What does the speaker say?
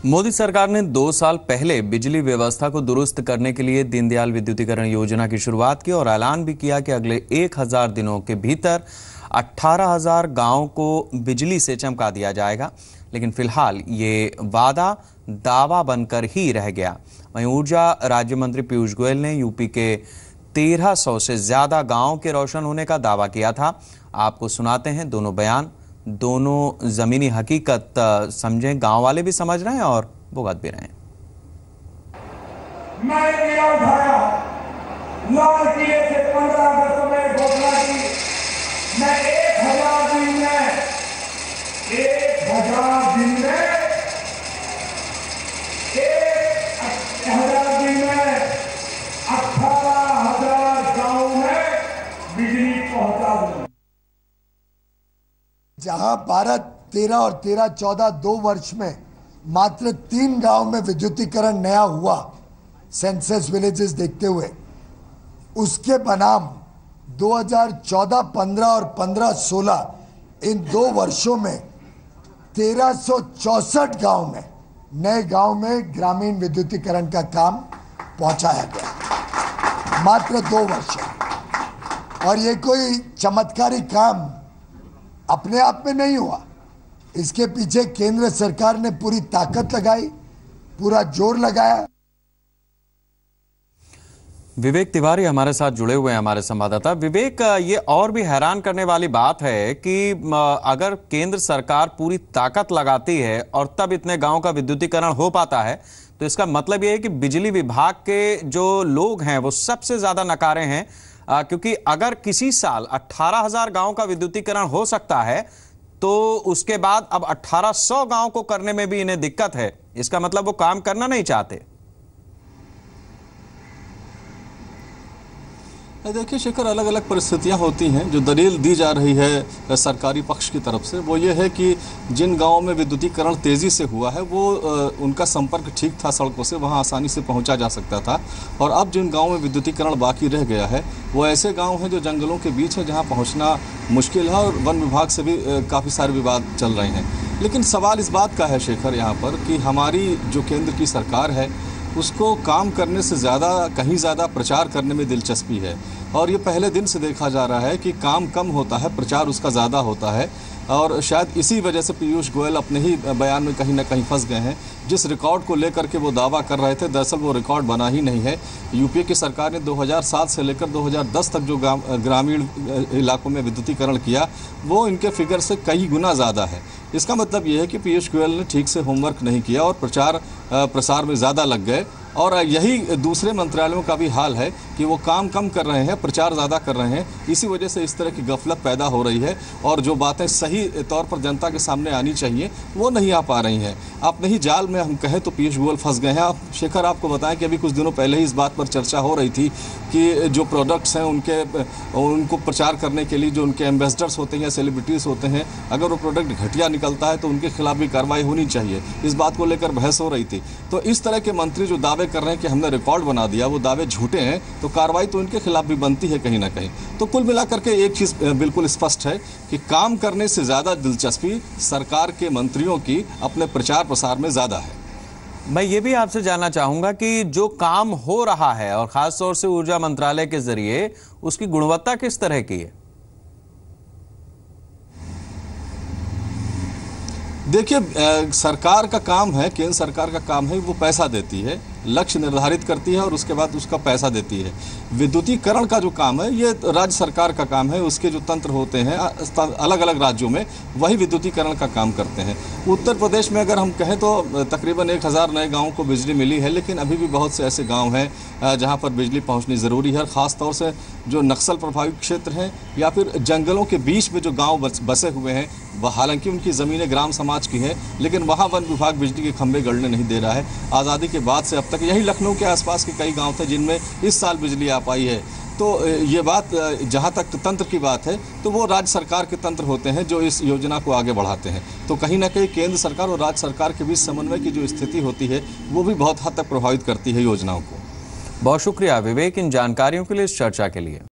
मोदी सरकार ने 2 साल पहले बिजली व्यवस्था को दुरुस्त करने के लिए दीनदयाल विद्युतीकरण योजना की शुरुआत की और ऐलान भी किया कि अगले 1000 दिनों के भीतर 18,000 गांवों को बिजली से चमका दिया जाएगा। लेकिन फिलहाल ये वादा दावा बनकर ही रह गया। वहीं ऊर्जा राज्य मंत्री पीयूष गोयल ने यूपी के 1300 से ज्यादा गांवों के रोशन होने का दावा किया था। आपको सुनाते हैं दोनों बयान, दोनों जमीनी हकीकत समझें, गांव वाले भी समझ रहे हैं और भुगत भी रहे हैं। मैं मेरा उठाया लाल किले से 15 अगस्त में घोषणा की, मैं 1000 दिन में 1000 दिन में 18,000 गांवों में बिजली पहुंचा दूं। जहां 12, 13 और 13, 14 2 वर्ष में मात्र 3 गांव में विद्युतीकरण नया हुआ सेंसस विलेजेस देखते हुए, उसके बनाम 2014, 15 और 15, 16 इन 2 वर्षों में 1364 गांव में नए गांव में ग्रामीण विद्युतीकरण का काम पहुंचाया गया मात्र 2 वर्ष। और ये कोई चमत्कारी काम अपने आप में नहीं हुआ, इसके पीछे केंद्र सरकार ने पूरी ताकत लगाई, पूरा जोर लगाया। विवेक तिवारी हमारे साथ जुड़े हुए हैं, हमारे संवाददाता। विवेक, ये और भी हैरान करने वाली बात है कि अगर केंद्र सरकार पूरी ताकत लगाती है और तब इतने गांव का विद्युतीकरण हो पाता है, तो इसका मतलब ये है कि बिजली विभाग के जो लोग हैं वो सबसे ज्यादा नकारे हैं, क्योंकि अगर किसी साल 18,000 गांव का विद्युतीकरण हो सकता है तो उसके बाद अब 1800 गांव को करने में भी इन्हें दिक्कत है। इसका मतलब वो काम करना नहीं चाहते। देखिए शेखर, अलग अलग परिस्थितियां होती हैं। जो दलील दी जा रही है सरकारी पक्ष की तरफ से वो ये है कि जिन गांवों में विद्युतीकरण तेज़ी से हुआ है वो उनका संपर्क ठीक था सड़कों से, वहां आसानी से पहुंचा जा सकता था। और अब जिन गांवों में विद्युतीकरण बाकी रह गया है वो ऐसे गांव हैं जो जंगलों के बीच है, जहां पहुंचना मुश्किल है और वन विभाग से भी काफ़ी सारे विवाद चल रहे हैं। लेकिन सवाल इस बात का है शेखर यहाँ पर कि हमारी जो केंद्र की सरकार है उसको काम करने से ज़्यादा कहीं ज़्यादा प्रचार करने में दिलचस्पी है। और ये पहले दिन से देखा जा रहा है कि काम कम होता है, प्रचार उसका ज़्यादा होता है। और शायद इसी वजह से पीयूष गोयल अपने ही बयान में कहीं ना कहीं फंस गए हैं। जिस रिकॉर्ड को लेकर के वो दावा कर रहे थे, दरअसल वो रिकॉर्ड बना ही नहीं है। यूपी की सरकार ने 2007 से लेकर 2010 तक जो ग्रामीण इलाकों में विद्युतीकरण किया वो इनके फिगर से कई गुना ज़्यादा है। इसका मतलब ये है कि पीयूष गोयल ने ठीक से होमवर्क नहीं किया और प्रचार प्रसार में ज़्यादा लग गए। और यही दूसरे मंत्रालयों का भी हाल है कि वो काम कम कर रहे हैं, प्रचार ज़्यादा कर रहे हैं। इसी वजह से इस तरह की गफलत पैदा हो रही है और जो बातें सही तौर पर जनता के सामने आनी चाहिए वो नहीं आ पा रही हैं। अपने ही जाल में हम कहें तो पीयूष गोयल फंस गए हैं। आप शेखर, आपको बताएं कि अभी कुछ दिनों पहले ही इस बात पर चर्चा हो रही थी कि जो प्रोडक्ट्स हैं उनको प्रचार करने के लिए जो उनके एम्बेसडर्स होते हैं या सेलिब्रिटीज़ होते हैं, अगर वो प्रोडक्ट घटिया निकलता है तो उनके खिलाफ भी कार्रवाई होनी चाहिए। इस बात को लेकर बहस हो रही थी। तो इस तरह के मंत्री जो दावे कर रहे हैं कि हमने रिकॉर्ड बना दिया, वो दावे झूठे हैं, तो कार्रवाई तो इनके खिलाफ भी बनती है कहीं ना कहीं। तो कुल मिलाकर के एक चीज बिल्कुल स्पष्ट है कि काम करने से ज्यादा दिलचस्पी सरकार के मंत्रियों की अपने प्रचार प्रसार में ज्यादा है। मैं ये भी आपसे जानना चाहूंगा कि जो काम हो रहा है और खासतौर से ऊर्जा मंत्रालय के जरिए, उसकी गुणवत्ता किस तरह की है? देखिए, सरकार का काम है, केंद्र सरकार का काम है, वो पैसा देती है, लक्ष्य निर्धारित करती है और उसके बाद उसका पैसा देती है। विद्युतीकरण का जो काम है ये राज्य सरकार का काम है। उसके जो तंत्र होते हैं अलग अलग राज्यों में, वही विद्युतीकरण का काम करते हैं। उत्तर प्रदेश में अगर हम कहें तो तकरीबन 1000 नए गाँवों को बिजली मिली है, लेकिन अभी भी बहुत से ऐसे गाँव हैं जहाँ पर बिजली पहुँचनी ज़रूरी है। ख़ासतौर से जो नक्सल प्रभावित क्षेत्र हैं या फिर जंगलों के बीच में जो गाँव बसे हुए हैं, वह हालांकि उनकी ज़मीनें ग्राम समाज की हैं, लेकिन वहाँ वन विभाग बिजली के खंभे गड़ने नहीं दे रहा है। आज़ादी के बाद से अब तक यही लखनऊ के आसपास के कई गांव थे जिनमें इस साल बिजली आ पाई है। तो ये बात, जहां तक तंत्र की बात है, तो वो राज्य सरकार के तंत्र होते हैं जो इस योजना को आगे बढ़ाते हैं। तो कहीं ना कहीं केंद्र सरकार और राज्य सरकार के बीच समन्वय की जो स्थिति होती है वो भी बहुत हद तक प्रभावित करती है योजनाओं को। बहुत शुक्रिया विवेक इन जानकारियों के लिए, इस चर्चा के लिए।